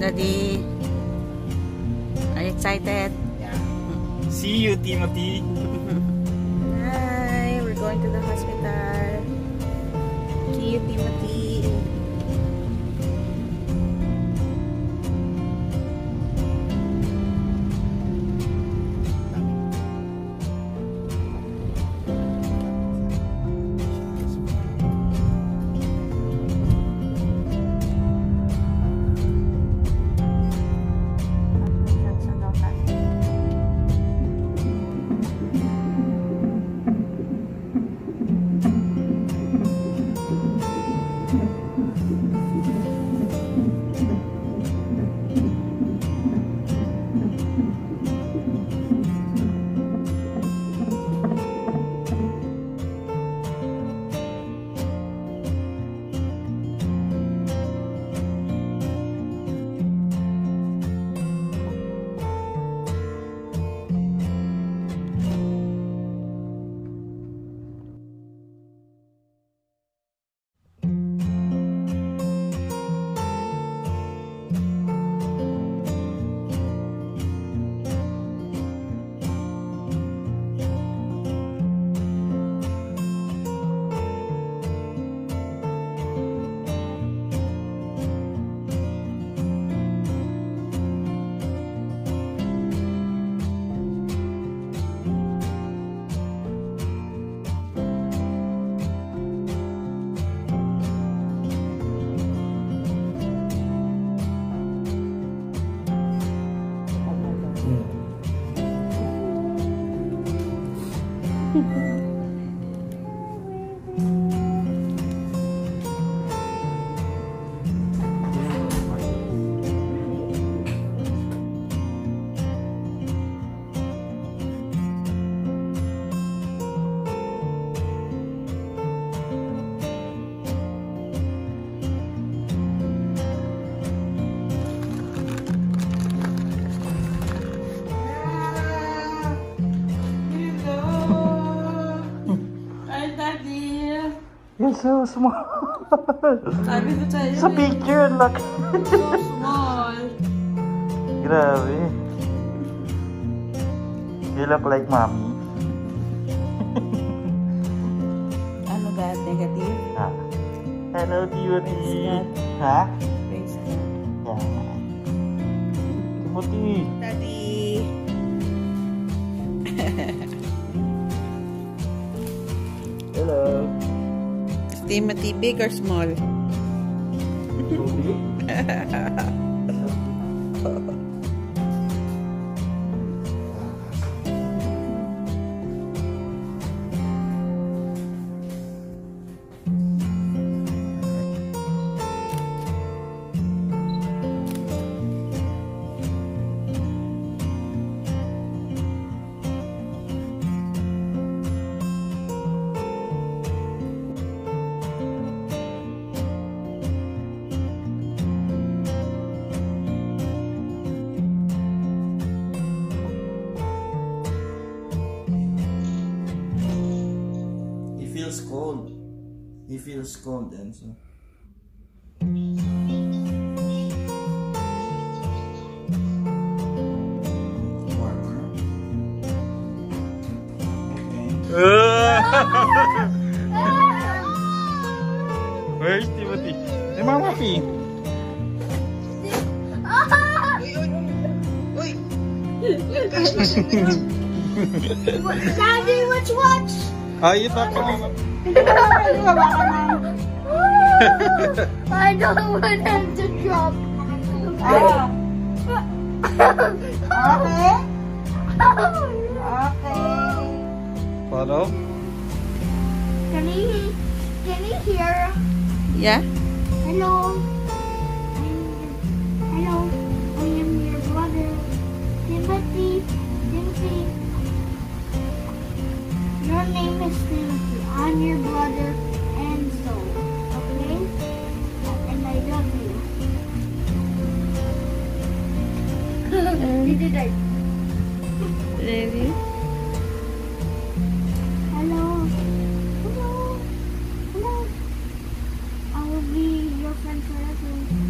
Daddy, are you excited? Yeah. See you, Timothy. Hi, we're going to the hospital. See you, Timothy. You're so small. Sabi ko sa'yo. Sa picture, look. So small. Grabe. You look like mommy. Ano God? Negative? Ha? Hello, Timothy. Ha? Praise God. Yeah. Timothy. Daddy. Hello. Timothy, big or small? So big? Cold. He feels cold and so. Warmer. Okay. Where's Timothy? Hey, Mama P. Daddy, let's watch. Oh, you talk about. I don't want him to drop. Okay. Okay. Follow. Can he hear? Yeah? Hello. Hello. I am your brother. Timothy. Your name is Timothy. I'm your brother Enzo. Okay? And I love you. Did I? Really? Hello. Hello. Hello. I will be your friend forever.